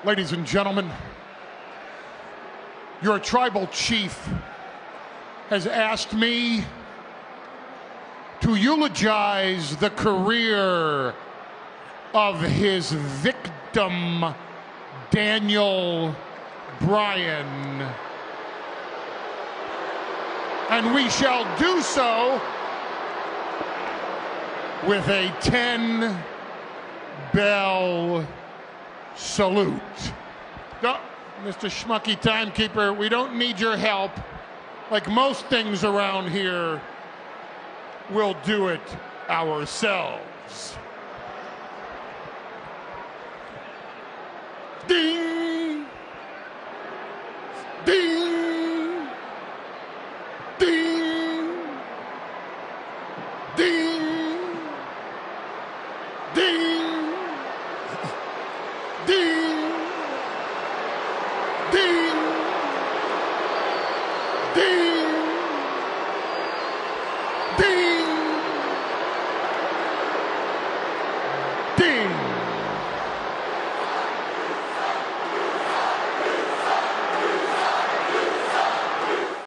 Ladies and gentlemen, your tribal chief has asked me to eulogize the career of his victim, Daniel Bryan. And we shall do so with a 10-bell salute. Mr. Schmucky Timekeeper, we don't need your help. Like most things around here, we'll do it ourselves. Ding! Ding! Ding! Ding! Ding! Ding! Ding! Ding! Ding! Ding!